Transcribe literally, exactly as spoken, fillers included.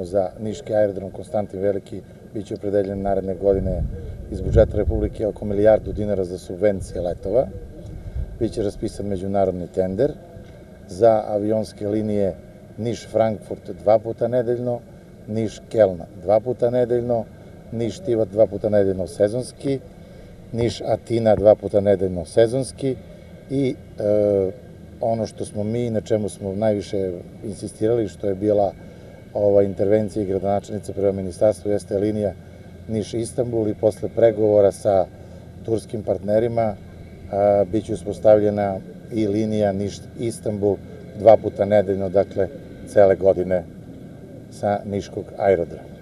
za niški aerodrom Konstantin Veliki biće opredeljen naredne godine iz budžeta Republike oko milijardu dinara za subvencije letova. Biće raspisan međunarodni tender za avionske linije Niš-Frankfurt dva puta nedeljno, Niš-Keln dva puta nedeljno, Niš-Tivat dva puta nedeljno sezonski, Niš-Atina dva puta nedeljno sezonski i e, ono što smo mi, na čemu smo najviše insistirali, što je bila ova intervencija i gradonačelnica prema ministarstvu, jeste linija Niš-Istanbul i posle pregovora sa turskim partnerima biće uspostavljena i linija Niš-Istanbul dva puta nedeljno, dakle cele godine sa niškog aerodroma.